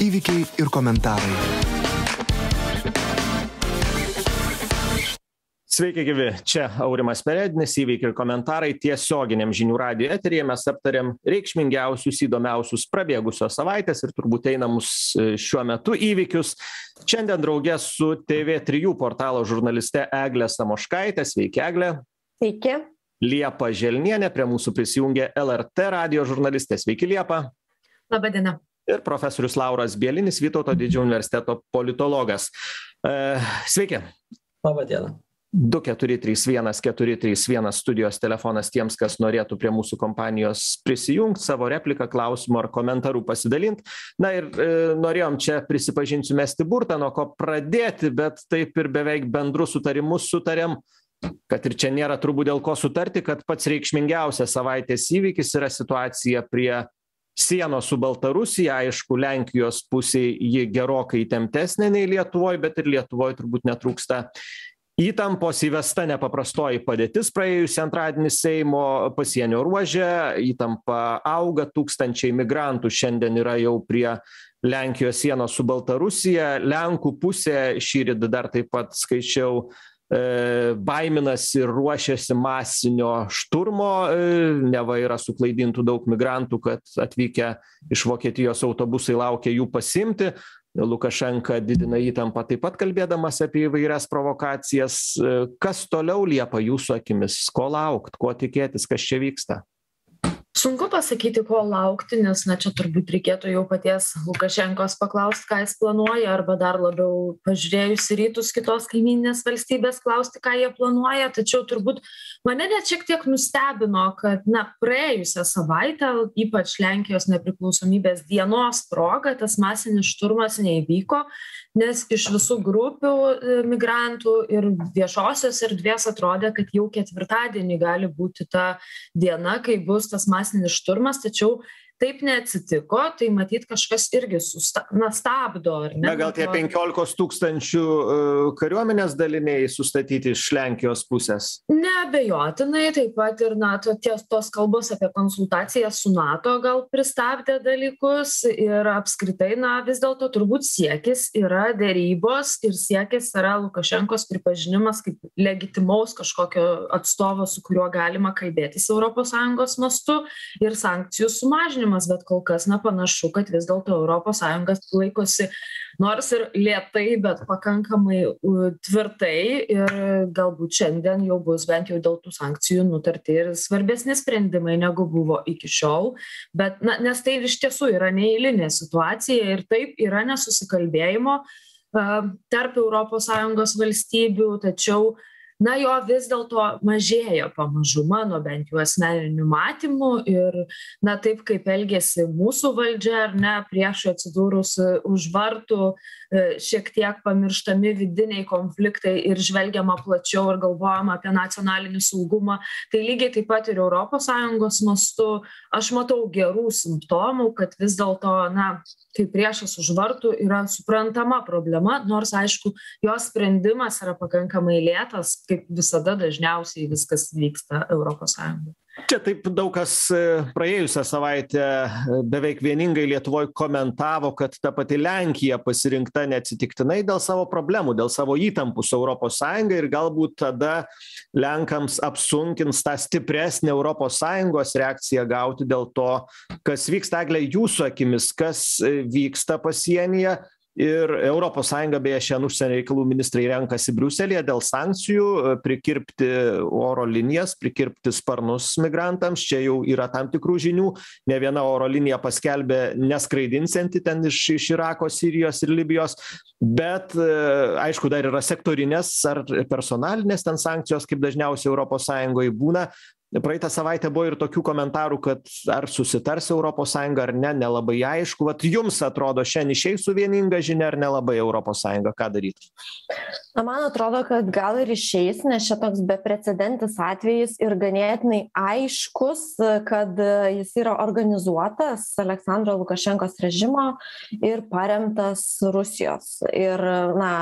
Įvykiai ir komentarai. Sveiki gyvi, čia Aurimas Perednis, įvykiai ir komentarai tiesioginiam žinių radijo eteryje. Mes aptariam reikšmingiausius, įdomiausius prabėgusios savaitės ir turbūt einamus šiuo metu įvykius. Šiandien drauge su TV3 portalo žurnaliste Egle Samoškaite. Sveiki, Egle. Sveiki. Liepa Želnienė prie mūsų prisijungė LRT radijo žurnalistė. Sveiki, Liepa. Labą dieną. Ir profesorius Lauras Bielinis, Vytauto didžiojo universiteto politologas. Sveiki. Labą dieną. 2-4-3-1-4-3-1 studijos telefonas tiems, kas norėtų prie mūsų kompanijos prisijungti, savo repliką, klausimą ar komentarų pasidalinti. Na ir norėjom čia, prisipažinsiu, mesti burtą, nuo ko pradėti, bet taip ir beveik bendru sutarimu sutarėm, kad ir čia nėra turbūt dėl ko sutarti, kad pats reikšmingiausias savaitės įvykis yra situacija prie sienos su Baltarusija. Aišku, Lenkijos pusėje ji gerokai įtemptesnė nei Lietuvoje, bet ir Lietuvoje turbūt netrūksta įtampos. Įvesta nepaprastoji padėtis praėjusį antradienį Seimo pasienio ruože, įtampa auga, tūkstančiai migrantų šiandien yra jau prie Lenkijos sienos su Baltarusija. Lenkų pusė šįryt dar taip pat skaičiau, baiminasi ir ruošiasi masinio šturmo, neva yra suklaidintų daug migrantų, kad atvykę iš Vokietijos autobusai laukia jų pasiimti. Lukašenka didina įtampą taip pat kalbėdamas apie įvairias provokacijas. Kas toliau, Liepa, jūsų akimis? Ko laukt, ko tikėtis, kas čia vyksta? Sunku pasakyti, ko laukti, nes čia turbūt reikėtų jau paties Lukašenkos paklausti, ką jis planuoja, arba dar labiau pažiūrėjus į rytus kitos kaimyninės valstybės klausti, ką jie planuoja. Tačiau turbūt mane net šiek tiek nustebino, kad praėjusią savaitę, ypač Lenkijos nepriklausomybės dienos proga, tas masinis šturmas neįvyko, nes iš visų grupių migrantų ir viešosios erdvės atrodė, kad jau ketvirtadienį gali būti ta diena, kai bus tas masinis šturmas, tačiau taip neatsitiko, tai matyt kažkas irgi stabdo, ar ne? Na, gal tie 15 000 kariuomenės daliniai sustatyti iš Lenkijos pusės? Neabejotinai, taip pat ir tos kalbos apie konsultaciją su NATO gal pristabdė dalykus ir apskritai, vis dėlto turbūt siekis yra derybos ir siekis yra Lukašenkos pripažinimas kaip legitimaus kažkokio atstovo, su kuriuo galima kalbėtis ES mastu ir sankcijų sumažinimas. Bet kol kas panašu, kad vis dėlto ES laikosi nors ir lėtai, bet pakankamai tvirtai ir galbūt šiandien jau bus bent jau dėl tų sankcijų nutarti ir svarbesni sprendimai negu buvo iki šiol. Bet, nes tai iš tiesų yra neeilinė situacija ir taip yra nesusikalbėjimo tarp ES valstybių, tačiau jo vis dėlto mažėja pamažu mano bent jau asmeniniu matymu ir taip kaip elgėsi mūsų valdžia, ar ne, priešui atsidūrus už vartų, šiek tiek pamirštami vidiniai konfliktai ir žvelgiama plačiau ir galvojama apie nacionalinį saugumą, tai lygiai taip pat ir ES mastu aš matau gerų simptomų, kad vis dėlto, kai priešas už vartų yra suprantama problema, nors aišku, jos sprendimas yra pakankamai lėtas, kaip visada dažniausiai viskas vyksta ES. Čia taip daug kas praėjusią savaitę beveik vieningai Lietuvoje komentavo, kad ta pati Lenkija pasirinkta neatsitiktinai dėl savo problemų, dėl savo įtampų su ES ir galbūt tada Lenkams apsunkins tą stipresnę ES reakciją gauti dėl to, kas vyksta. Egle, jūsų akimis, kas vyksta pasienyje? Ir ES beje šiandien užsienio reikalų ministrai renkasi Briuselyje dėl sankcijų, prikirpti oro linijas, prikirpti sparnus migrantams. Čia jau yra tam tikrų žinių. Ne viena oro linija paskelbė neskraidinsianti ten iš Irako, Sirijos ir Libijos. Bet aišku, dar yra sektorinės ar personalinės ten sankcijos, kaip dažniausiai ES būna. Praeitą savaitę buvo ir tokių komentarų, kad ar susitars ES ar ne, nelabai aišku. Vat jums atrodo, šiandien išeis su vieninga žinia ar nelabai ES, ką daryti? Man atrodo, kad gal ir išeis, nes čia toks beprecedentis atvejis ir ganėtinai aiškus, kad jis yra organizuotas Aleksandro Lukašenkos režimo ir paremtas Rusijos. Ir,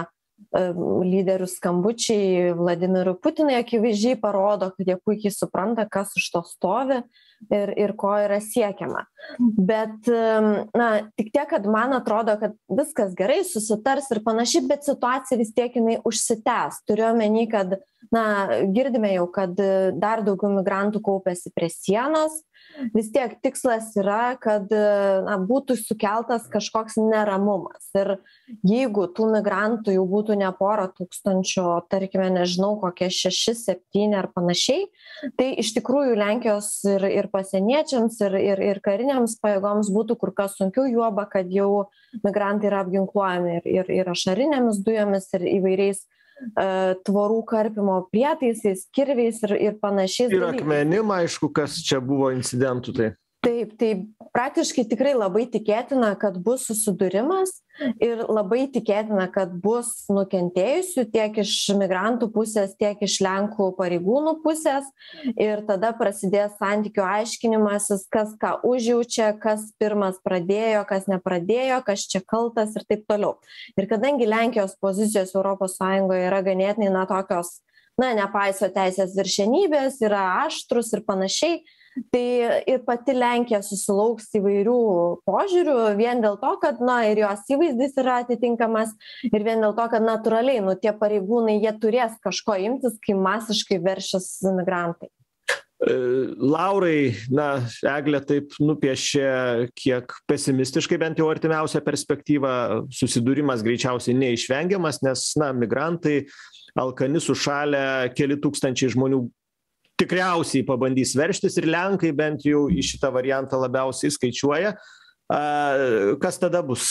lyderių skambučiai Vladimirui Putinui akivaizdžiai parodo, kad jie puikiai supranta, kas už to stovi ir ko yra siekiama. Bet, tik tiek, kad man atrodo, kad viskas gerai, susitars ir panašiai, bet situacija vis tiek jinai užsitęs. Turiu omeny, kad, girdime jau, kad dar daugiau migrantų kaupiasi prie sienos. Vis tiek tikslas yra, kad būtų sukeltas kažkoks neramumas. Ir jeigu tų migrantų jau būtų ne porą tūkstančių, tarkime, nežinau, kokie 6-7 ar panašiai, tai iš tikrųjų Lenkijos ir pasieniečiams, ir kariniams pajėgoms būtų kur kas sunkiau, juoba, kad jau migrantai yra apginkluojami ir ašarinėmis dujomis, ir įvairiais tvorų karpimo prietaisais, kirviais ir panašiais. Ir akmenim, aišku, kas čia buvo incidentų. Taip, tai praktiškai tikrai labai tikėtina, kad bus susidūrimas ir labai tikėtina, kad bus nukentėjusių tiek iš migrantų pusės, tiek iš Lenkų pareigūnų pusės. Ir tada prasidės santykių aiškinimasis, kas ką užjaučia, kas pirmas pradėjo, kas nepradėjo, kas čia kaltas ir taip toliau. Ir kadangi Lenkijos pozicijos ES yra ganėtinai tokios, nepaiso teisės viršenybės, yra aštrus ir panašiai, tai ir pati Lenkija susilauks įvairių požiūrių vien dėl to, kad ir jos įvaizdis yra atitinkamas ir vien dėl to, kad natūraliai tie pareigūnai jie turės kažko imtis, kai masiškai veršis migrantai. Laurai, Eglė taip nupiešė kiek pesimistiškai, bent jau artimiausią perspektyvą, susidūrimas greičiausiai neišvengiamas, nes migrantai alkani sušalę, keli tūkstančiai žmonių tikriausiai pabandys verštis ir Lenkai bent jau į šitą variantą labiausiai skaičiuoja. Kas tada bus?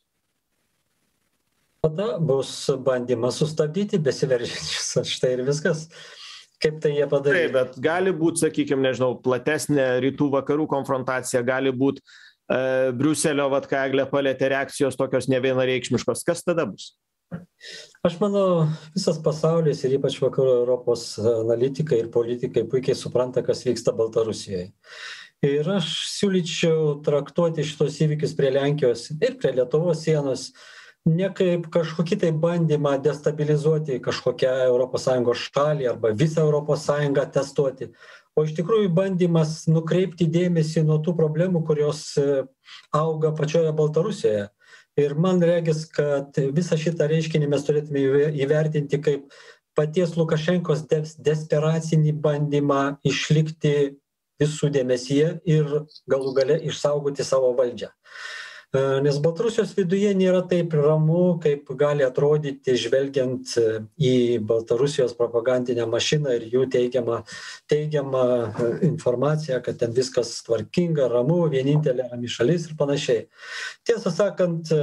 Tada bus bandymas sustabdyti besiveržiančius. Štai ir viskas. Kaip tai jie padarė? Taip, bet gali būti, sakykime, nežinau, platesnė rytų vakarų konfrontacija, gali būti Briuselio, ką Eglė palėtė, reakcijos tokios nevienareikšmiškos. Kas tada bus? Aš manau, visas pasaulis ir ypač vakarų Europos analitikai ir politikai puikiai supranta, kas vyksta Baltarusijoje. Ir aš siūlyčiau traktuoti šitos įvykius prie Lenkijos ir prie Lietuvos sienos ne kaip kažkokį tai bandymą destabilizuoti kažkokią ES šalį arba visą ES testuoti, o iš tikrųjų bandymas nukreipti dėmesį nuo tų problemų, kurios auga pačioje Baltarusijoje. Ir man regis, kad visą šitą reiškinį mes turėtume įvertinti kaip paties Lukašenkos desperacinį bandymą išlikti visų dėmesyje ir galų gale išsaugoti savo valdžią. Nes Baltarusijos viduje nėra taip ramu, kaip gali atrodyti žvelgiant į Baltarusijos propagandinę mašiną ir jų teigiamą informaciją, kad ten viskas tvarkinga, ramu, vienintelė rami šalis ir panašiai. Tiesą sakant,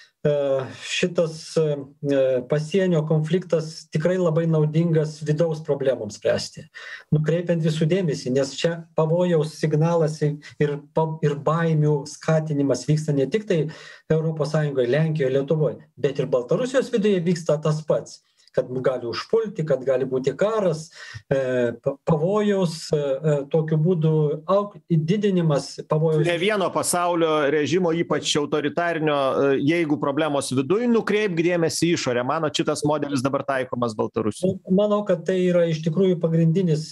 šitas pasienio konfliktas tikrai labai naudingas vidaus problemoms spręsti, nukreipiant visų dėmesį, nes čia pavojaus signalas ir baimių skatinimas vyksta ne tik tai ES, Lenkijoje, Lietuvoje, bet ir Baltarusijos viduje vyksta tas pats, kad gali užpulti, kad gali būti karas, pavojaus tokiu būdu didinimas pavojaus. Ne vieno pasaulio režimo, ypač autoritarinio, jeigu problemos viduj, nukreipk dėmesį išorę. Mano šitas modelis dabar taikomas Baltarusijoje. Manau, kad tai yra iš tikrųjų pagrindinis,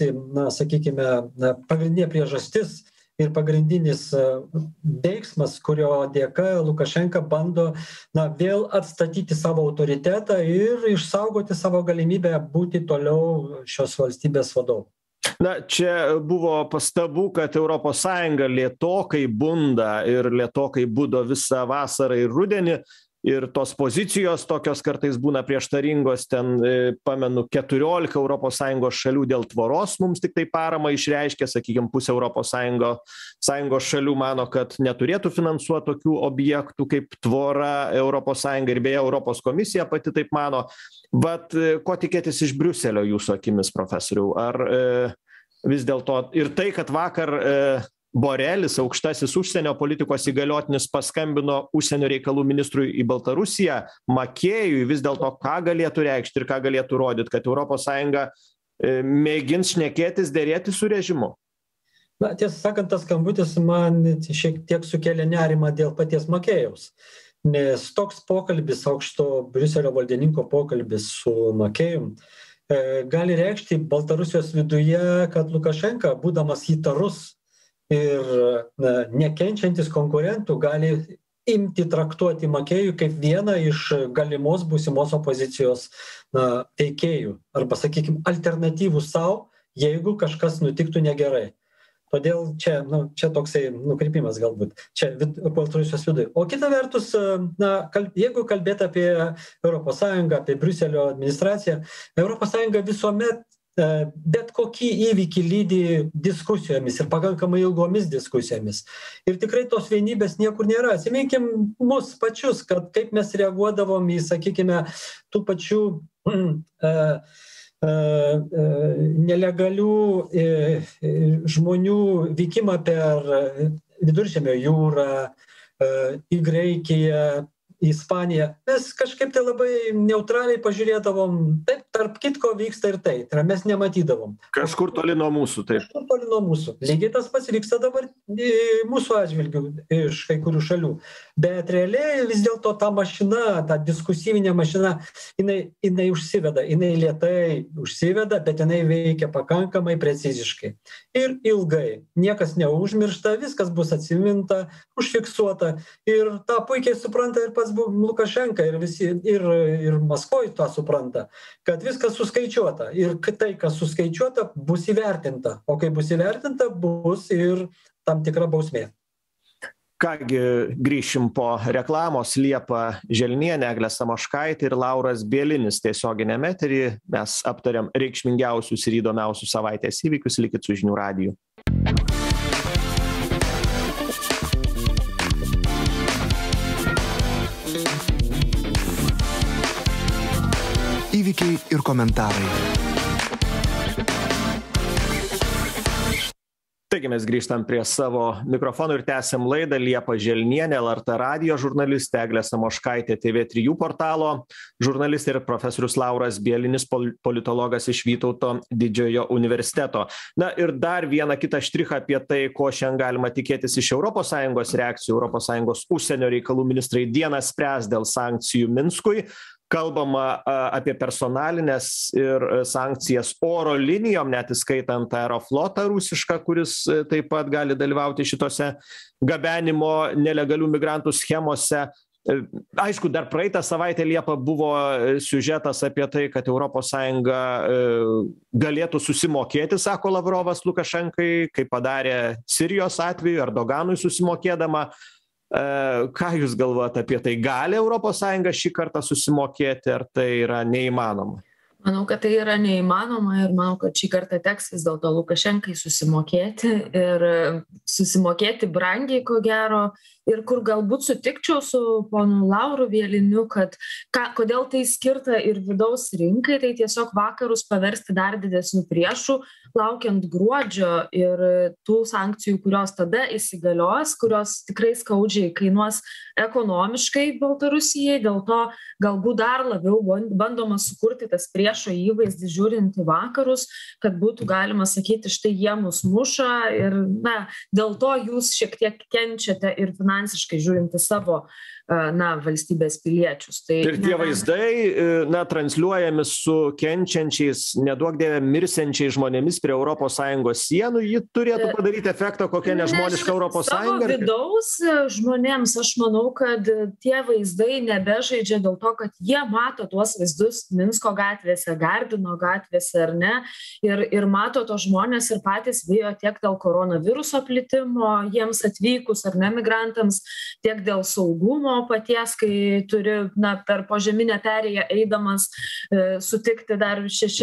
pagrindinė priežastis ir pagrindinis veiksmas, kurio dėka Lukašenka bando vėl atstatyti savo autoritetą ir išsaugoti savo galimybę būti toliau šios valstybės vadovu. Čia buvo pastabų, kad ES lėtokai bunda ir lėtokai budo visą vasarą ir rudenį. Ir tos pozicijos tokios kartais būna prieštaringos, ten, pamenu, 14 ES šalių dėl tvoros mums tik tai paramą išreiškė, sakykime, pusė ES šalių mano, kad neturėtų finansuoti tokių objektų kaip tvora ES ir beje Europos komisija pati taip mano. Bet ko tikėtis iš Briuselio jūsų akimis, profesoriau? Ar vis dėlto ir tai, kad vakar Borelis, aukštasis užsienio politikos įgaliotinis, paskambino užsienio reikalų ministrui į Baltarusiją, Makėjui, vis dėlto ką galėtų reikšti ir ką galėtų rodyti, kad ES mėgins šnekėtis, dėrėti su režimu? Tiesą sakant, tas skambutis man šiek tiek sukėlė nerimą dėl paties Makėjaus. Nes toks pokalbis, aukšto Briuselio valdininko pokalbis su Makėjum gali reikšti Baltarusijos viduje, kad Lukašenka, būdamas įtarus ir nekenčiantis konkurentų, gali imti traktuoti Makėjų kaip vieną iš galimos būsimos opozicijos veikėjų arba, sakykime, alternatyvų savo, jeigu kažkas nutiktų negerai. Todėl čia toksai nukrypimas galbūt, čia Baltarusijos viduje. O kita vertus, jeigu kalbėti apie ES, apie Briuselio administraciją, ES visuomet bet kokį įvykį lydi diskusijomis ir pakankamai ilgomis diskusijomis. Ir tikrai tos vienybės niekur nėra. Atsiminkim mus pačius, kad kaip mes reaguodavom į, sakykime, tų pačių nelegalių žmonių vykimą per Viduržemio jūrą, į Graikiją, į Ispaniją. Mes kažkaip tai labai neutraliai pažiūrėdavom, taip, tarp kitko vyksta ir tai mes nematydavom. Kažkur toli nuo mūsų, taip. Kažkur toli nuo mūsų. Lygiai tas pats vyksta dabar mūsų atžvilgių iš kai kurių šalių. Bet realiai vis dėlto ta mašina, ta diskusyvinė mašina, jinai užsiveda, jinai lėtai užsiveda, bet jinai veikia pakankamai preciziškai. Ir ilgai. Niekas neužmiršta, viskas bus atsiminta, užfiksuota. Ir tą puikiai supranta ir pats Lukašenka ir Maskvoj tą supranta, kad viskas suskaičiuota ir tai, kas suskaičiuota, bus įvertinta. O kai bus įvertinta, bus ir tam tikra bausmė. Kągi, grįšim po reklamos. Liepa Želnienė, Eglė Samoškaitė ir Lauras Bielinis tiesioginiame eteryje. Mes aptariam reikšmingiausius ir įdomiausius savaitės įvykius. Likit su žinių radiju. Įvykiai ir komentarai. Taigi mes grįžtam prie savo mikrofonų ir tęsiam laidą. Liepa Želnienė, LRT radijo žurnalistė, Eglė Samoškaitė, TV3 portalo žurnalistė ir profesorius Lauras Bielinis, politologas iš Vytauto didžiojo universiteto. Na ir dar vieną kitą štrichą apie tai, ko šiandien galima tikėtis iš ES reakcijų. ES užsienio reikalų ministrai dieną spręs dėl sankcijų Minskui. Kalbama apie personalinės ir sankcijas oro linijom, net įskaitant Aeroflotą rusišką, kuris taip pat gali dalyvauti šitose gabenimo nelegalių migrantų schemose. Aišku, dar praeitą savaitę Liepą buvo siužetas apie tai, kad ES galėtų susimokėti, sako Lavrovas Lukašenkai, kaip padarė Sirijos atveju, Erdoganui susimokėdama. Ką jūs galvojate apie tai? Gali ES šį kartą susimokėti, ar tai yra neįmanoma? Manau, kad tai yra neįmanoma ir manau, kad šį kartą teks vis dėlto Lukašenkai susimokėti ir susimokėti brangiai, ko gero, ir kur galbūt sutikčiau su ponu Lauru Bieliniu, kad kodėl tai skirta ir vidaus rinkai, tai tiesiog vakarus paversti dar didesnių priešų, laukiant gruodžio ir tų sankcijų, kurios tada įsigalios, kurios tikrai skaudžiai kainuos ekonomiškai Baltarusijai, dėl to galbūt dar labiau bandoma sukurti tas priešo įvaizdį žiūrint į vakarus, kad būtų galima sakyti, štai jie mus muša ir dėl to jūs šiek tiek kenčiate ir finansiškai žiūrint į savo valstybės piliečius. Tai, ir tie vaizdai, transliuojami su kenčiančiais, neduok dieve, mirsiančiais žmonėmis prie ES sienų, ji turėtų padaryti efektą kokią nežmonišką ES? Savo vidaus žmonėms aš manau, kad tie vaizdai nebežaidžia dėl to, kad jie mato tuos vaizdus Minsko gatvėse, Gardino gatvėse, ar ne, ir mato tos žmonės ir patys bijo tiek dėl koronaviruso plitimo jiems atvykus ar ne migrantams, tiek dėl saugumo paties, kai turi per požeminę perėją eidamas sutikti dar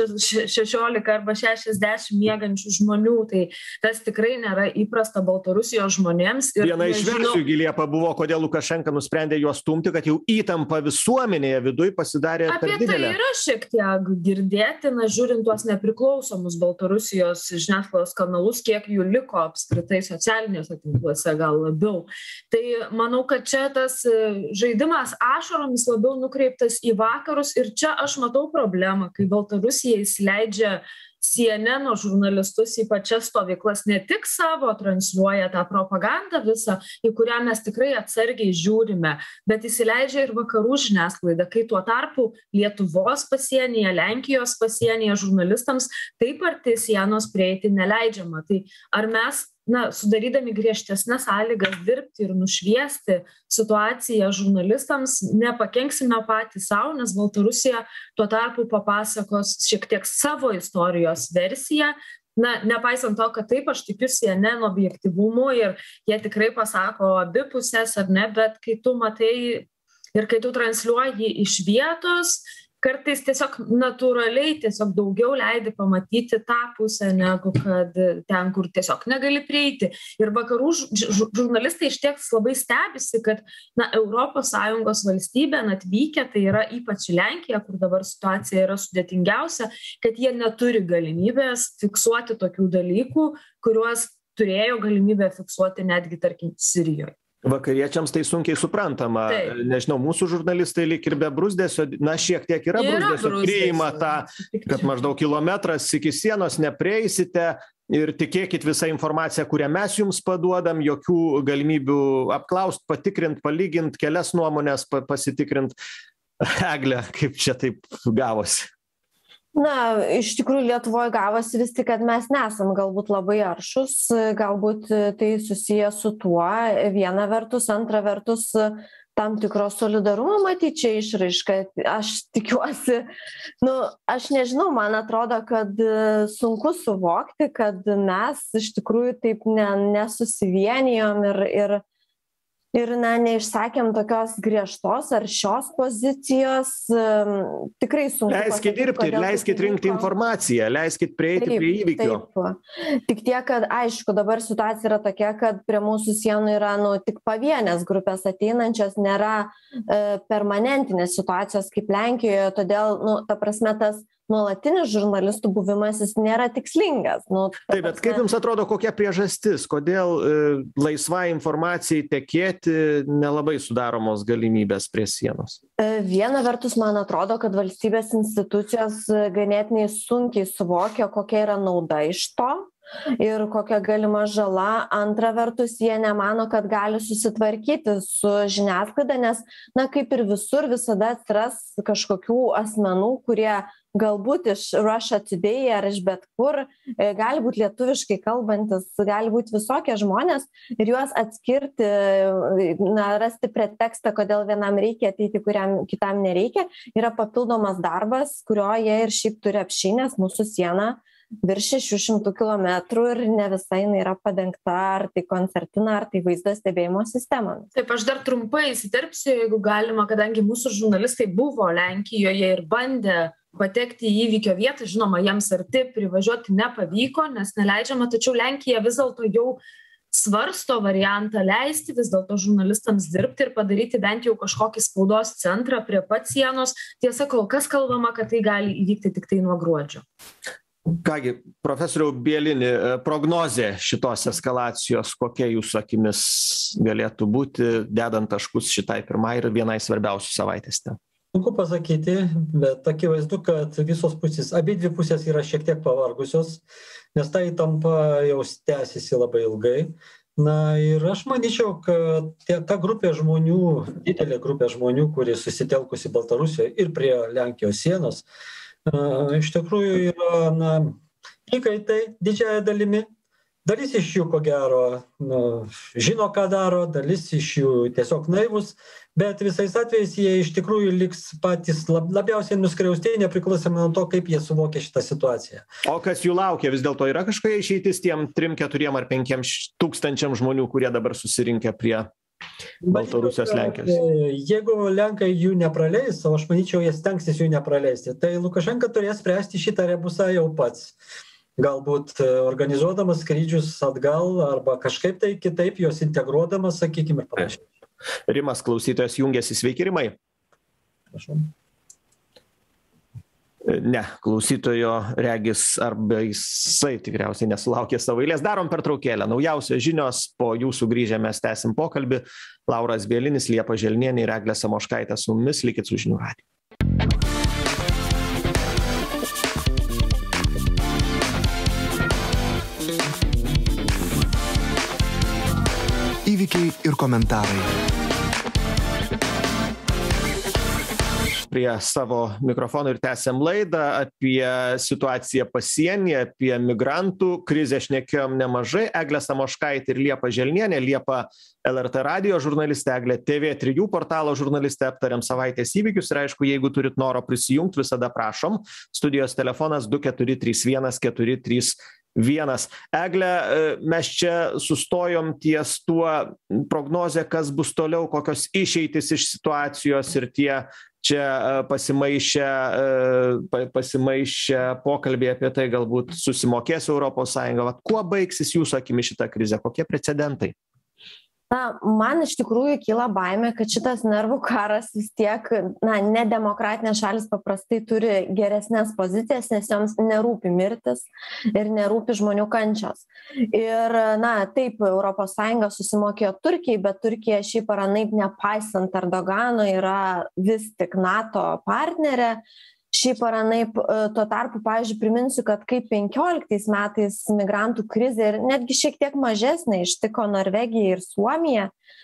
16 arba 60 miegančių žmonių. Tai tas tikrai nėra įprasta Baltarusijos žmonėms. Viena iš versijų Liepa buvo, kodėl Lukašenka nusprendė juos stumti, kad jau įtampa visuomenėje viduj pasidarė per didelė. Apie tai yra šiek tiek girdėti, žiūrint tuos nepriklausomus Baltarusijos žiniasklaidos kanalus, kiek jų liko apskritai socialiniuose tinkluose gal labiau. Tai manau, kad čia tas žaidimas ašaromis labiau nukreiptas į vakarus ir čia aš matau problemą, kai Baltarusija įsileidžia CNN žurnalistus į pačias stovyklas, ne tik savo transliuoja tą propagandą visą, į kurią mes tikrai atsargiai žiūrime, bet įsileidžia ir vakarų žiniasklaidą, kai tuo tarpu Lietuvos pasienyje, Lenkijos pasienyje žurnalistams taip arti sienos prieiti neleidžiama. Tai ar mes sudarydami griežtesnes sąlygas dirbti ir nušviesti situaciją žurnalistams, nepakenksime patys savo, nes Baltarusija tuo tarpu papasakos šiek tiek savo istorijos versiją. Nepaisant to, kad taip, aš tikiu CNN objektyvumu ir jie tikrai pasako abi pusės ar ne, bet kai tu matai ir kai tu transliuoji iš vietos, kartais tiesiog natūraliai tiesiog daugiau leidi pamatyti tą pusę, negu kad ten, kur tiesiog negali prieiti. Ir vakarų žurnalistai išties labai stebisi, kad ES valstybė atvykę, tai yra ypač Lenkija, kur dabar situacija yra sudėtingiausia, kad jie neturi galimybės fiksuoti tokių dalykų, kuriuos turėjo galimybę fiksuoti netgi, tarkim, Sirijoje. Vakariečiams tai sunkiai suprantama. Taip. Nežinau, mūsų žurnalistai lyg ir be bruzdesio, šiek tiek yra bruzdesio, priima tą, kad maždaug kilometras iki sienos neprieisite ir tikėkit visą informaciją, kurią mes jums paduodam, jokių galimybių apklaust, patikrint, palygint, kelias nuomonės pasitikrint. Egle, kaip čia taip gavosi? Iš tikrųjų Lietuvoje gavosi vis tik, kad mes nesam galbūt labai aršus, galbūt tai susiję su tuo, viena vertus, antra vertus, tam tikro solidarumo matyti čia išraiška. Aš tikiuosi, aš nežinau, man atrodo, kad sunku suvokti, kad mes iš tikrųjų taip nesusivienijom ir neišsakėm tokios griežtos ar šios pozicijos, tikrai sunku. Leiskit dirbti ir leiskit rinkti informaciją, leiskit prieiti prie įvykių. Taip. Tik tiek, kad aišku, dabar situacija yra tokia, kad prie mūsų sienų yra tik pavienės grupės ateinančios, nėra permanentinės situacijos kaip Lenkijoje, todėl, ta prasme, tas nuolatinis žurnalistų buvimas jis nėra tikslingas. Taip, bet kaip jums atrodo, kokia priežastis, kodėl laisvai informacijai tekėti nelabai sudaromos galimybės prie sienos? Viena vertus, man atrodo, kad valstybės institucijos ganėtinai sunkiai suvokia, kokia yra nauda iš to ir kokia galima žala. Antra vertus, jie nemano, kad gali susitvarkyti su žiniasklaida, nes, kaip ir visur, visada atsiras kažkokių asmenų, kurie galbūt iš Russia Today ar iš bet kur, gali būti lietuviškai kalbantis, gali būti visokie žmonės ir juos atskirti, rasti pretekstą, kodėl vienam reikia ateiti, kuriam kitam nereikia, yra papildomas darbas, kurio jie ir šiaip turi apšinęs. Mūsų siena virš 600 kilometrų ir ne visai yra padengta ar tai koncertina, ar tai vaizdo stebėjimo sistemomis. Taip, aš dar trumpai įsiterpsiu, jeigu galima, kadangi mūsų žurnalistai buvo Lenkijoje ir bandė patekti į įvykio vietą, žinoma, jiems arti privažiuoti nepavyko, nes neleidžiama, tačiau Lenkija vis dėlto jau svarsto variantą leisti vis dėlto žurnalistams dirbti ir padaryti bent jau kažkokį spaudos centrą prie pat sienos. Tiesa, kol kas kalbama, kad tai gali įvykti tik tai nuo gruodžio. Kągi, profesoriau Bielini, prognozė šitos eskalacijos, kokia jūsų akimis galėtų būti, dedant taškus šitai pirmai ir vienai svarbiausių savaitės ten? Sunku pasakyti, bet akivaizdu, kad visos pusės, abidvi pusės yra šiek tiek pavargusios, nes ta įtampa jau tęsiasi labai ilgai. Ir aš manyčiau, kad ta grupė žmonių, didelė grupė žmonių, kuri susitelkusi Baltarusijoje ir prie Lenkijos sienos, iš tikrųjų yra įkaitai didžiąją dalimi. Dalis iš jų, ko gero, žino, ką daro, dalis iš jų tiesiog naivus, bet visais atvejais jie iš tikrųjų liks patys labiausiai nuskriausti, nepriklausomai nuo to, kaip jie suvokia šitą situaciją. O kas jų laukia, vis dėlto yra kažkokia išeitis tiem 3, 4 ar 5 tūkstančiam žmonių, kurie dabar susirinkę prie Baltarusijos, Lenkijos? Jeigu Lenkai jų nepraleis, o aš manyčiau, jie stengsis jų nepraleisti, tai Lukašenka turės spręsti šitą rebusą jau pats. Galbūt organizuodamas skrydžius atgal arba kažkaip tai kitaip juos integruodamas, sakykime, ir panašiai. Rimas klausytojas jungiasi. Sveiki, Rimai. Prašau. Ne, klausytojo regis arba jisai tikriausiai nesulaukė savo eilės. Darom pertraukėlę. Naujausios žinios, po jūsų grįžę mes tęsim pokalbį. Lauras Bielinis, Liepa Želnienė ir Eglė Samoškaitė su mumis. Likit su žinių radiju. įvykiai ir komentarai. Prie savo mikrofono ir tęsiam laidą apie situaciją pasienyje, apie migrantų krizę šnekėjom nemažai. Eglė Samoškaitė ir Liepa Želnienė. Liepa LRT radijo žurnalistė, Eglė TV3 portalo žurnalistė, aptariam savaitės įvykius ir aišku, jeigu turit noro prisijungti, visada prašom. Studijos telefonas 2431 431. Egle, mes čia sustojom ties tuo prognozę, kas bus toliau, kokios išeitis iš situacijos ir tie čia pasimaišę pokalbį apie tai, galbūt susimokės ES. Kuo baigsis jūsų akimi šitą krizę? Kokie precedentai? Na, man iš tikrųjų kyla baimė, kad šitas nervų karas vis tiek, nedemokratinės šalis paprastai turi geresnės pozicijas, nes joms nerūpi mirtis ir nerūpi žmonių kančios. Ir, taip, ES susimokėjo Turkijai, bet Turkija šiaip ar anaip nepaisant Erdogano yra vis tik NATO partnerė. Šiaip ar anaip, tuo tarpu, pavyzdžiui, priminsiu, kad kaip 15 metais migrantų krizė ir netgi šiek tiek mažesnė ištiko Norvegiją ir Suomiją,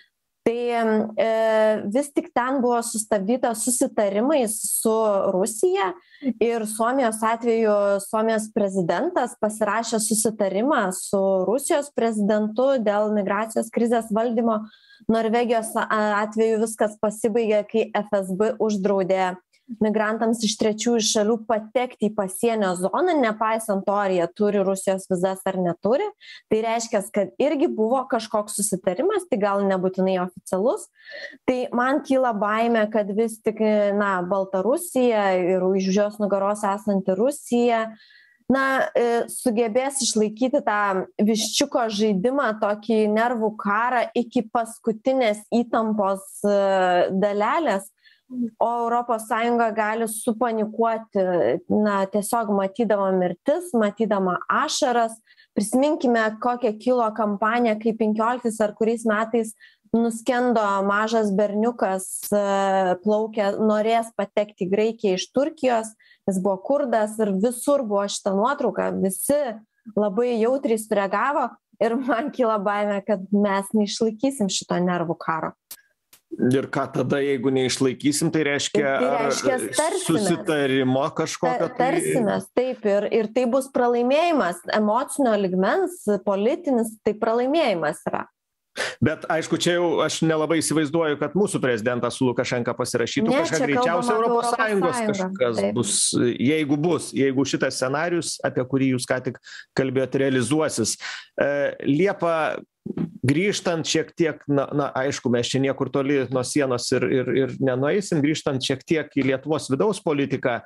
tai vis tik ten buvo sustabdyta susitarimais su Rusija ir Suomijos atveju Suomijos prezidentas pasirašė susitarimą su Rusijos prezidentu dėl migracijos krizės valdymo. Norvegijos atveju viskas pasibaigė, kai FSB uždraudė migrantams iš trečiųjų šalių patekti į pasienio zoną, nepaisant to, ar jie turi Rusijos vizas ar neturi. Tai reiškia, kad irgi buvo kažkoks susitarimas, tai gal nebūtinai oficialus. Tai man kyla baimė, kad vis tik, Baltarusija ir už jos nugaros esanti Rusija, sugebės išlaikyti tą viščiuko žaidimą, tokį nervų karą iki paskutinės įtampos dalelės. O ES gali supanikuoti, tiesiog matydama mirtis, matydama ašaras. Prisiminkime, kokia kilo kampanija, kai 15 ar kuriais metais nuskendo mažas berniukas, plaukė, norės patekti į Graikiją iš Turkijos, jis buvo kurdas ir visur buvo šita nuotrauka, visi labai jautriai sureagavo ir man kyla baimė, kad mes neišlaikysim šito nervų karo. Ir ką tada, jeigu neišlaikysim, tai reiškia susitarimo kažkokio? Tarsimės, taip, ir tai bus pralaimėjimas emocinio ligmens, politinis, tai pralaimėjimas yra. Bet aišku, čia jau aš nelabai įsivaizduoju, kad mūsų prezidentas su Lukašenka pasirašytų kažką, greičiausiai ES kažkas bus, jeigu šitas scenarius, apie kurį jūs ką tik kalbėjote, realizuosis. Liepa, grįžtant šiek tiek, aišku, mes čia niekur toli nuo sienos ir nenueisim, grįžtant šiek tiek į Lietuvos vidaus politiką,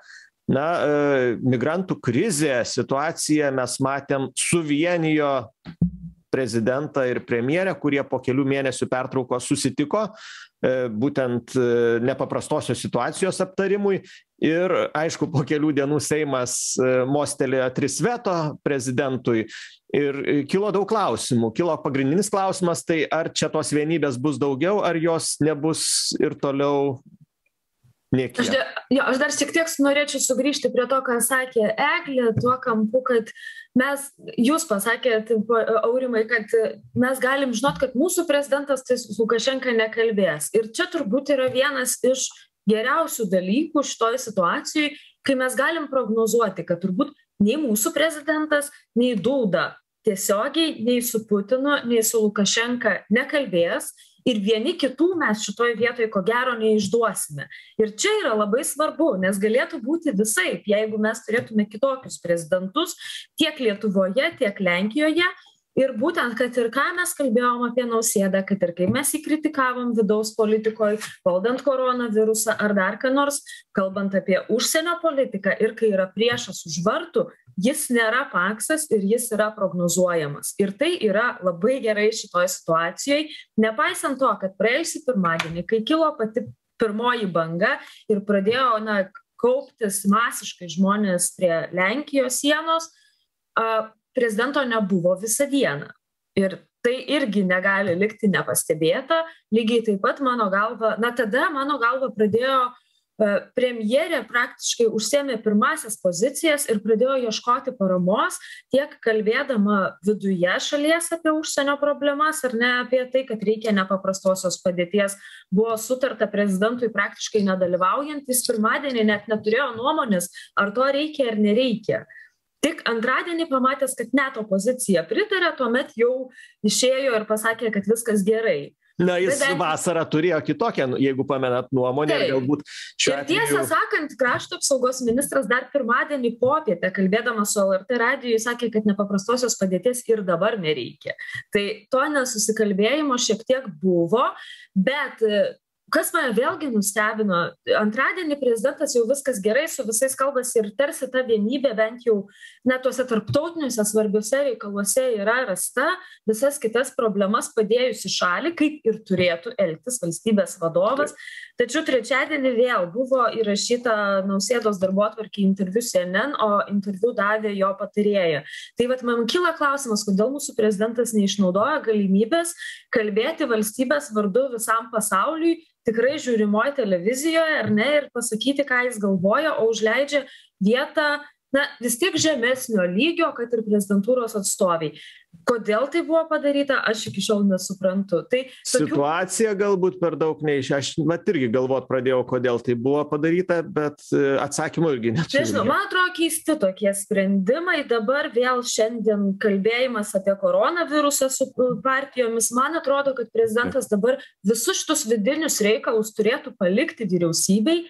migrantų krizė, situacija, mes matėm, suvienijo prezidentą ir premjerę, kurie po kelių mėnesių pertraukos susitiko būtent nepaprastosios situacijos aptarimui. Ir, aišku, po kelių dienų Seimas mostelėjo 3 veto prezidentui. Ir kilo daug klausimų. Kilo pagrindinis klausimas, tai ar čia tos vienybės bus daugiau, ar jos nebus ir toliau niekiek. Aš dar šiek tiek norėčiau sugrįžti prie to, ką sakė Eglė, tuo kampu, kad jūs pasakėte, Aurimai, kad mes galim žinot, kad mūsų prezidentas tai Lukašenka nekalbės. Ir čia turbūt yra vienas iš geriausių dalykų šitoj situacijai, kai mes galim prognozuoti, kad turbūt nei mūsų prezidentas, nei Duda tiesiogiai, nei su Putinu, nei su Lukašenka nekalbės. Ir vieni kitų mes šitoj vietoje ko gero neišduosime. Ir čia yra labai svarbu, nes galėtų būti visaip, jeigu mes turėtume kitokius prezidentus tiek Lietuvoje, tiek Lenkijoje. Ir būtent, kad ir ką mes kalbėjom apie Nausėdą, kad ir kai mes jį kritikavom vidaus politikoje, valdant koronavirusą ar dar ką nors, kalbant apie užsienio politiką ir kai yra priešas už vartų, jis nėra paksas ir jis yra prognozuojamas. Ir tai yra labai gerai šitoj situacijoje, nepaisant to, kad praėjusį pirmadienį, kai kilo pati pirmoji banga ir pradėjo kauptis masiškai žmonės prie Lenkijos sienos, prezidento nebuvo visą dieną. Ir tai irgi negali likti nepastebėta. Lygiai taip pat mano galva, tada mano galva pradėjo premjerė praktiškai užsiėmė pirmąsias pozicijas ir pradėjo ieškoti paramos, tiek kalbėdama viduje šalies apie užsienio problemas, ar ne apie tai, kad reikia nepaprastosios padėties. Buvo sutarta prezidentui praktiškai nedalyvaujant, jis pirmadienį net neturėjo nuomonės, ar to reikia ar nereikia. Tik antradienį pamatęs, kad net opozicija pritarė, tuomet jau išėjo ir pasakė, kad viskas gerai. Na, jis vasarą turėjo kitokią, jeigu pamenat, nuomonę, galbūt šiuo atveju. Ir tiesą sakant, krašto apsaugos ministras dar pirmadienį popietę, kalbėdamas su LRT radiju, sakė, kad nepaprastosios padėties ir dabar nereikia. Tai to nesusikalbėjimo šiek tiek buvo, bet kas mane vėlgi nustebino, antradienį prezidentas jau viskas gerai, su visais kalbasi ir tarsi ta vienybė bent jau net tuose tarptautiniuose svarbiuose reikaluose yra rasta, visas kitas problemas padėjus į šalį, kaip ir turėtų elgtis valstybės vadovas. Tačiau trečiadienį vėl buvo įrašyta Nausėdos darbotvarkė interviu CNN, o interviu davė jo patarėja. Tai vat man kyla klausimas, kodėl mūsų prezidentas neišnaudoja galimybės kalbėti valstybės vardu visam pasauliui, tikrai žiūrimoje televizijoje, ar ne, ir pasakyti, ką jis galvoja, o užleidžia vietą, na, vis tiek žemesnio lygio, kad ir prezidentūros atstoviai. Kodėl tai buvo padaryta, aš iki šiol nesuprantu. Tai situacija galbūt per daug aš irgi galvot pradėjau, kodėl tai buvo padaryta, bet atsakymų irgi neturiu. Nežinau, man atrodo keisti tokie sprendimai. Dabar vėl šiandien kalbėjimas apie koronavirusą su partijomis. Man atrodo, kad prezidentas dabar visus šitus vidinius reikalus turėtų palikti vyriausybei,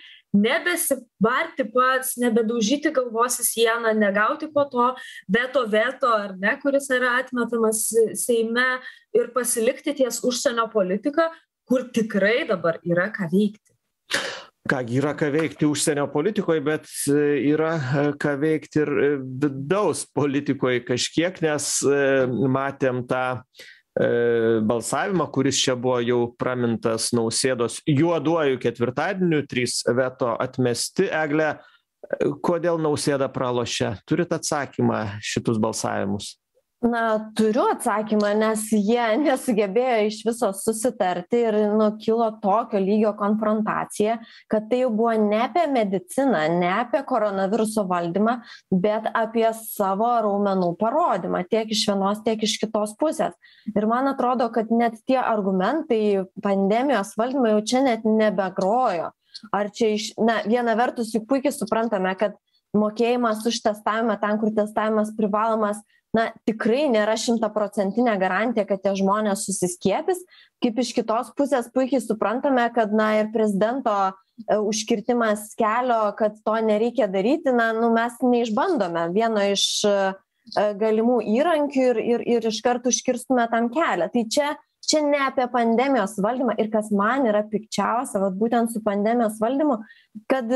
nebesibarti pats, nebedaužyti galvos į sieną, negauti po to veto, ar ne, kuris yra atmetamas Seime, ir pasilikti ties užsienio politiką, kur tikrai dabar yra ką veikti. Kągi, yra ką veikti užsienio politikoje, bet yra ką veikti ir vidaus politikoje kažkiek, nes matėm tą balsavimą, kuris čia buvo jau pramintas Nausėdos juoduoju ketvirtadieniu, 3 veto atmesti. Egle, kodėl Nausėda pralošė? Turit atsakymą šitus balsavimus? Na, turiu atsakymą, nes jie nesugebėjo iš viso susitarti ir kilo tokio lygio konfrontacija, kad tai jau buvo ne apie mediciną, ne apie koronaviruso valdymą, bet apie savo raumenų parodymą, tiek iš vienos, tiek iš kitos pusės. Ir man atrodo, kad net tie argumentai pandemijos valdymo jau čia net nebegrojo. Ar čia viena vertus juk puikiai suprantame, kad mokėjimas už testavimą ten, kur testavimas privalomas, tikrai nėra 100% garantija, kad tie žmonės susiskiepys. Kaip iš kitos pusės puikiai suprantame, kad ir prezidento užkirtimas kelio, kad to nereikia daryti, mes neišbandome vieno iš galimų įrankių ir iš karto užkirstume tam kelią. Tai čia ne apie pandemijos valdymą, ir kas man yra pikčiausia, būtent su pandemijos valdymu, kad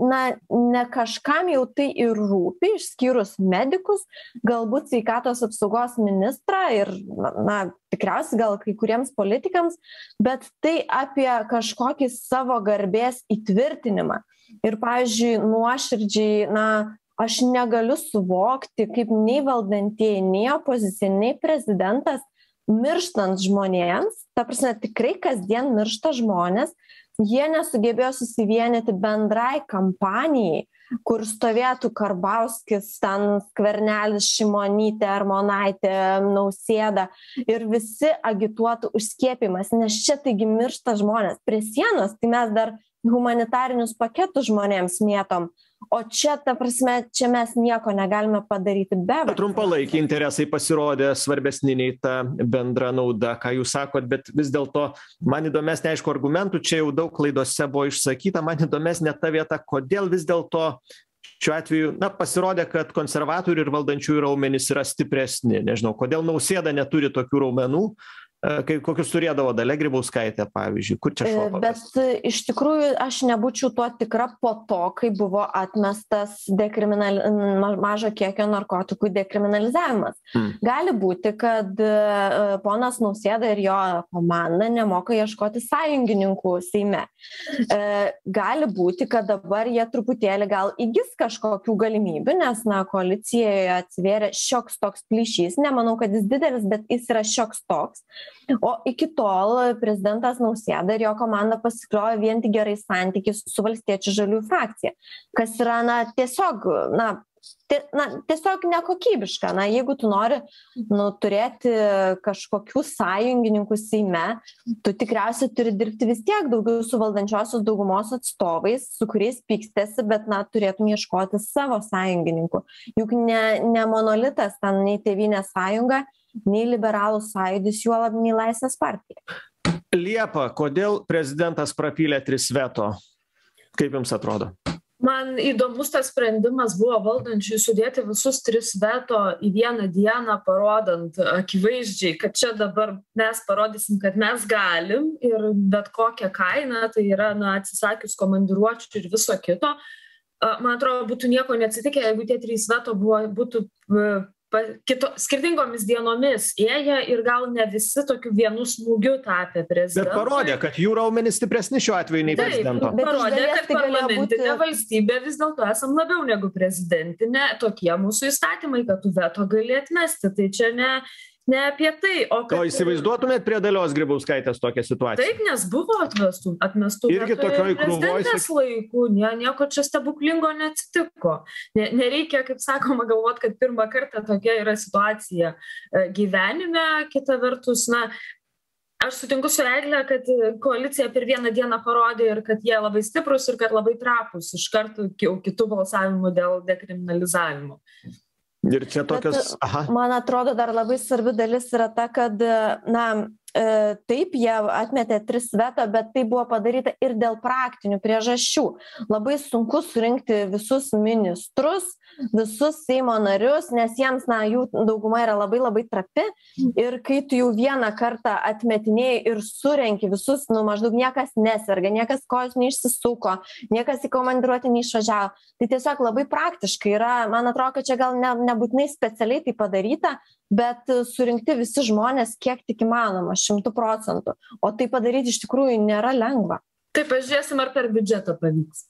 ne kažkam jau tai ir rūpi, išskyrus medikus, galbūt sveikatos apsaugos ministrą ir tikriausiai gal kai kuriems politikams, bet tai apie kažkokį savo garbės įtvirtinimą. Ir, pavyzdžiui, nuoširdžiai, aš negaliu suvokti, kaip nei valdantieji, nei opozicija, nei prezidentas mirštant žmonėms, ta prasme tikrai kasdien miršta žmonės, jie nesugebėjo susivienyti bendrai kampanijai, kur stovėtų Karbauskis, ten Skvernelis, Šimonytė, Armonaitė, Nausėda ir visi agituotų už skiepimas, nes čia taigi miršta žmonės. Prie sienos tai mes dar humanitarinius paketus žmonėms mėtom, o čia, ta prasme, čia mes nieko negalime padaryti be. Trumpalaikiai interesai pasirodė svarbesni nei ta bendra nauda, ką jūs sakot, bet vis dėlto man įdomesnė, aišku, argumentų, čia jau daug klaidose buvo išsakyta, man įdomesnė ta vieta, kodėl vis dėlto šiuo atveju, pasirodė, kad konservatorių ir valdančiųjų raumenys yra stipresni. Nežinau, kodėl Nausėda neturi tokių raumenų, kokius turėdavo Dalia Grybauskaitė, pavyzdžiui, kur čia šoka? Bet iš tikrųjų aš nebūčiau tuo tikra po to, kai buvo atmestas mažo kiekio narkotikų dekriminalizavimas. Gali būti, kad ponas Nausėda ir jo komanda nemoka ieškoti sąjungininkų Seime. Gali būti, kad dabar jie truputėlį gal įgis kažkokių galimybių, nes koalicijoje atsivėrė šioks toks plyšys. Nemanau, kad jis didelis, bet jis yra šioks toks. O iki tol prezidentas Nausėda ir jo komanda pasikliovė vien tik gerais santykiais su Valstiečių žaliųjų frakcija, kas yra tiesiog nekokybiška. Jeigu tu nori turėti kažkokių sąjungininkų Seime, tu tikriausiai turi dirbti vis tiek daugiau su valdančiosios daugumos atstovais, su kuriais pykstėsi, bet turėtum ieškoti savo sąjungininkų. Juk ne monolitas ten nei Tėvynės sąjunga, nei Liberalų sąjūdis, juolab nei Laisvės partija. Liepa, kodėl prezidentas prapylė 3 veto? Kaip jums atrodo? Man įdomus tas sprendimas buvo valdančiųjų sudėti visus 3 veto į vieną dieną, parodant akivaizdžiai, kad čia dabar mes parodysim, kad mes galim ir bet kokią kainą, tai yra atsisakius komandiruočių ir viso kito. Man atrodo, būtų nieko neatsitikę, jeigu tie 3 veto būtų skirtingomis dienomis ėję ir gal ne visi tokiu vienu smūgiu tapę prezidentai. Bet parodė, kad jų raumenys stipresni šiuo atveju nei prezidento. Taip, parodė, kad parlamentinė valstybė vis dėlto esam labiau negu prezidentinė, tokie mūsų įstatymai, kad tu veto gali atmesti. Tai čia ne apie tai. O įsivaizduotumėt prie Dalios Grybauskaitės tokią situaciją? Taip, nes buvo atmestų irgi tokioj prezidentės laikų, nieko čia stebuklingo neatsitiko. Nereikia, kaip sakoma, galvot, kad pirmą kartą tokia yra situacija gyvenime. Kita vertus, aš sutinku su Egle, kad koalicija per vieną dieną parodė ir kad jie labai stiprus ir kad labai trapus iš karto kitų balsavimų dėl dekriminalizavimo. Ir čia tokios... Man atrodo, dar labai svarbi dalis yra ta, kad, taip, jie atmetė 3 veto, bet tai buvo padaryta ir dėl praktinių priežasčių. Labai sunku surinkti visus ministrus, visus Seimo narius, nes jiems, jų dauguma yra labai labai trapi. Ir kai tu jau vieną kartą atmetinėjai ir surenki visus, maždaug niekas neserga, niekas kojos neišsisuko, niekas į komandiruotę neišvažiavo. Tai tiesiog labai praktiškai yra, man atrodo, kad čia gal nebūtinai specialiai tai padaryta, bet surinkti visi žmonės kiek tik įmanoma, 100%. O tai padaryti iš tikrųjų nėra lengva. Tai pažiūrėsim, ar per biudžetą pavyks.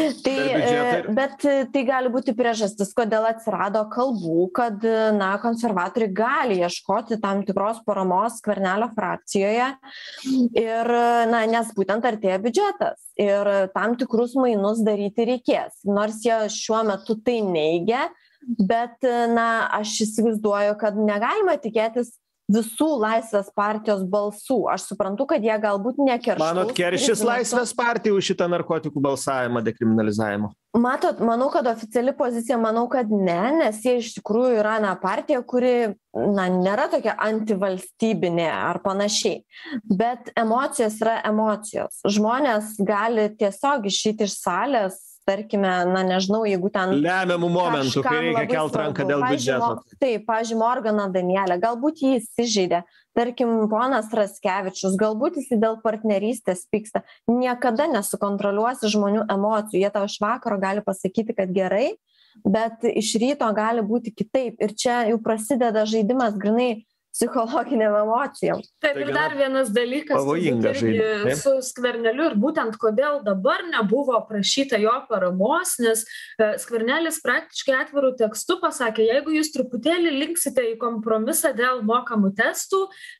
Bet tai gali būti priežastis, kodėl atsirado kalbų, kad konservatoriai gali ieškoti tam tikros paramos Skvernelio frakcijoje, ir, nes būtent artėja biudžetas ir tam tikrus mainus daryti reikės. Nors jie šiuo metu tai neigia, bet aš įsivaizduoju, kad negalima tikėtis visų Laisvės partijos balsų. Aš suprantu, kad jie galbūt nekerštaus. Manot, keršys Laisvės partija už šitą narkotikų balsavimą, dekriminalizavimo? Manau, kad oficiali pozicija, kad ne, nes jie iš tikrųjų yra partija, kuri nėra tokia antivalstybinė ar panašiai. Bet emocijos yra emocijos. Žmonės gali tiesiog išeiti iš salės, tarkime, nežinau, jeigu ten... Lemiamų momentų, kai reikia kelt ranką dėl biudžeto. Taip, pavyzdžiui, Morgana Danielė, galbūt jį įsižeidė, tarkim, ponas Raskevičius, galbūt jis dėl partnerystės pyksta. Niekada nesukontroliuosi žmonių emocijų. Jie tau iš vakaro gali pasakyti, kad gerai, bet iš ryto gali būti kitaip. Ir čia jau prasideda žaidimas grinai psichologiniam emocijom. Taip, ir dar vienas dalykas su Skverneliu ir būtent kodėl dabar nebuvo prašyta jo paramos, nes Skvernelis praktiškai atvirų tekstų pasakė, jeigu jūs truputėlį linksite į kompromisą dėl mokamų testų,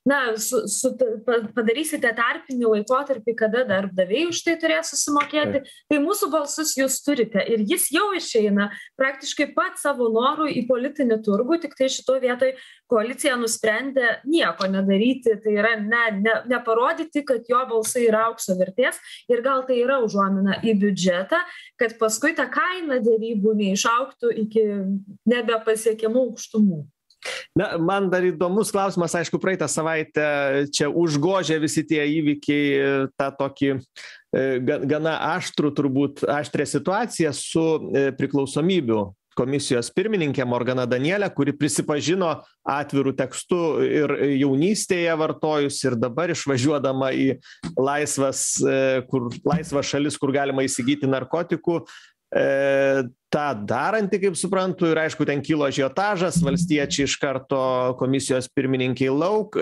padarysite tarpinį laikotarpį, kada darbdaviai už tai turės susimokėti, tai mūsų balsus jūs turite. Ir jis jau išeina praktiškai pat savo norų į politinį turgų, tik tai šito vietoj koalicija nusprendė nieko nedaryti, tai yra neparodyti, kad jo balsai yra aukso vertės ir gal tai yra užuomina į biudžetą, kad paskui ta kaina dėrybų neišaugtų iki nebepasiekiamų aukštumų. Man dar įdomus klausimas, aišku, praeitą savaitę čia užgožė visi tie įvykiai tą tokį gana aštrų, turbūt aštrią situaciją su priklausomybių komisijos pirmininkė Morgana Danielė, kuri prisipažino atvirų tekstų ir jaunystėje vartojus ir dabar išvažiuodama į laisvą šalis, kur galima įsigyti narkotikų, tą darantį, kaip suprantu, ir aišku, ten kilo ažiotažas, valstiečiai iš karto komisijos pirmininkiai lauk,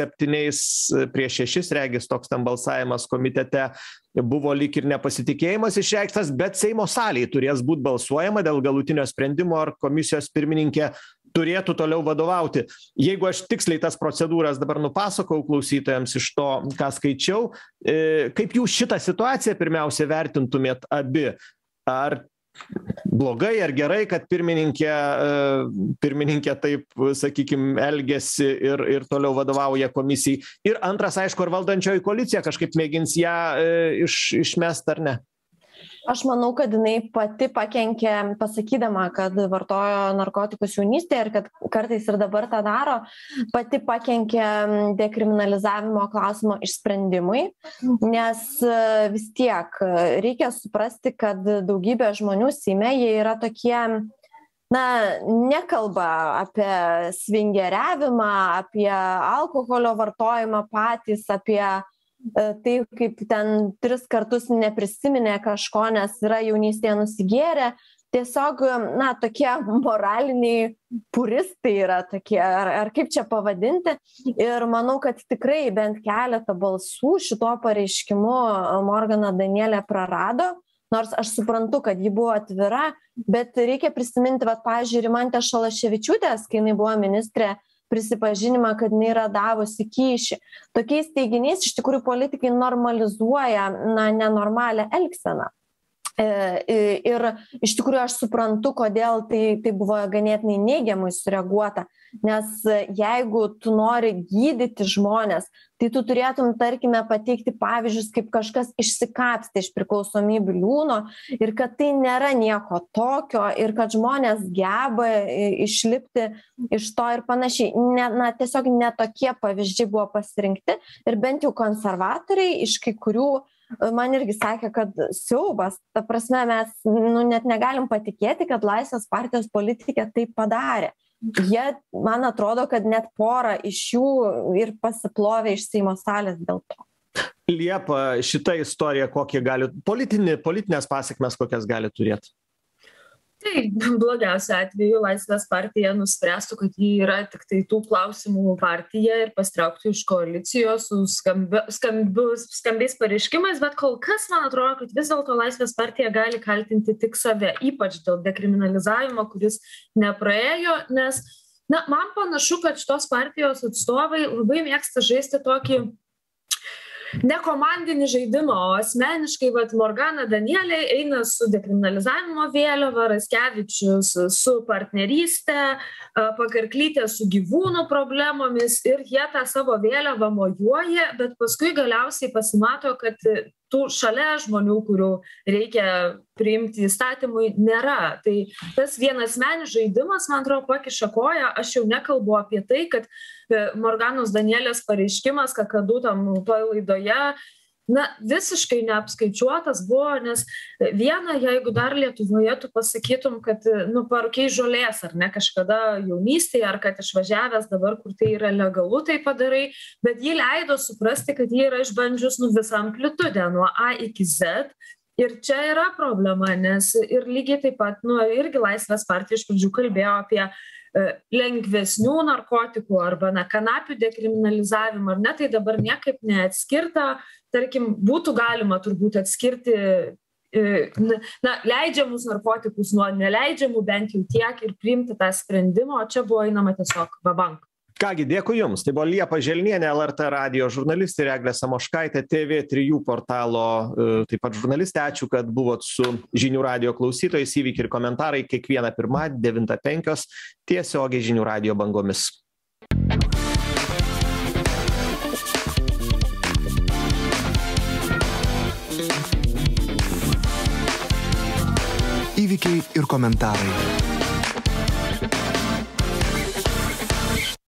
7-6 regis toks ten balsavimas komitete buvo lyg ir nepasitikėjimas išreikštas, bet Seimo salėje turės būti balsuojama dėl galutinio sprendimo, ar komisijos pirmininkė turėtų toliau vadovauti. Jeigu aš tiksliai tas procedūras dabar nupasakau klausytojams iš to, ką skaičiau, kaip jūs šitą situaciją pirmiausia vertintumėt abi? Ar blogai ar gerai, kad pirmininkė taip, sakykime, elgesi ir toliau vadovauja komisijai? Ir antras, aišku, ar valdančioji koalicija kažkaip mėgins ją išmest ar ne? Aš manau, kad jinai pati pakenkė, pasakydama, kad vartojo narkotikus jaunystėje ir kad kartais ir dabar tą daro, pati pakenkė dekriminalizavimo klausimo išsprendimui, nes vis tiek reikia suprasti, kad daugybė žmonių Seime jie yra tokie, nekalba apie svingeriavimą, apie alkoholio vartojimą patys, apie tai, kaip ten 3 kartus neprisiminė kažko, nes yra jaunystėje nusigėrę. Tiesiog, tokie moraliniai puristai yra tokie, ar kaip čia pavadinti. Ir manau, kad tikrai bent keletą balsų šituo pareiškimu Morgana Danielė prarado. Nors aš suprantu, kad ji buvo atvira, bet reikia prisiminti, pavyzdžiui, Rimantės Šalaševičiūtės, kai jinai buvo ministrė, prisipažinimą, kad jinai yra davusi kyšį. Tokiais teiginiais iš tikrųjų politikai normalizuoja nenormalią elgseną. Ir iš tikrųjų aš suprantu, kodėl tai buvo ganėtinai neigiamai sureaguota. Nes jeigu tu nori gydyti žmonės, tai tu turėtum, tarkime, pateikti pavyzdžius, kaip kažkas išsikapstė iš priklausomybių liūno ir kad tai nėra nieko tokio ir kad žmonės geba išlipti iš to ir panašiai. Tiesiog netokie pavyzdžiai buvo pasirinkti ir bent jau konservatoriai iš kai kurių man irgi sakė, kad siaubas, ta prasme mes net negalim patikėti, kad Laisvės partijos politikė tai padarė. Jie, man atrodo, kad net porą iš jų ir pasiplovė iš Seimo salės dėl to. Liepa, šita istorija kokie gali, politinės pasekmes kokias gali turėti? Tai blogiausiu atveju Laisvės partija nuspręstų, kad ji yra tik tai tų klausimų partija ir pastrauktų iš koalicijos su skambiais pareiškimais, bet kol kas man atrodo, kad vis dėlto Laisvės partija gali kaltinti tik save, ypač dėl dekriminalizavimo, kuris nepraėjo, nes man panašu, kad šitos partijos atstovai labai mėgsta žaisti tokį nekomandinį žaidimą, o asmeniškai Morgana Danielė eina su dekriminalizavimo vėliava, Raskevičius su partnerystė, Pakarklytė su gyvūnų problemomis ir jie tą savo vėliavą mojuoja, bet paskui galiausiai pasimato, kad tų šalia žmonių, kurių reikia priimti įstatymui, nėra. Tai tas vienasmenis žaidimas, man atrodo, pakiša koją. Aš jau nekalbu apie tai, kad Morganos Danielės pareiškimas, kakadu tam toj laidoje, visiškai neapskaičiuotas buvo, nes viena, jeigu dar Lietuvoje tu pasakytum, kad parūkei žolės ar ne kažkada jaunystėje, ar kad išvažiavęs dabar, kur tai yra legalu, tai padarai, bet ji leido suprasti, kad ji yra išbandžius visą amplitudę nuo A iki Z. Ir čia yra problema, nes ir lygiai taip pat, irgi Laisvės partija iš pradžių kalbėjo apie lengvesnių narkotikų arba kanapių dekriminalizavimą, ar ne, tai dabar niekaip neatskirta. Tarkim, būtų galima turbūt atskirti leidžiamus narkotikus nuo neleidžiamų bent jau tiek ir priimti tą sprendimą, o čia buvo einama tiesiog vabank. Kągi, dėkui Jums. Tai buvo Liepa Želnienė, LRT radijo žurnalistė, Eglė Samoškaitė, TV3 portalo taip pat žurnalistė. Ačiū, kad buvot su Žinių radijo klausytojais. Įvykiai ir komentarai kiekvieną pirmadienį 9:05 tiesiogiai Žinių radijo bangomis. Įvykiai ir komentarai.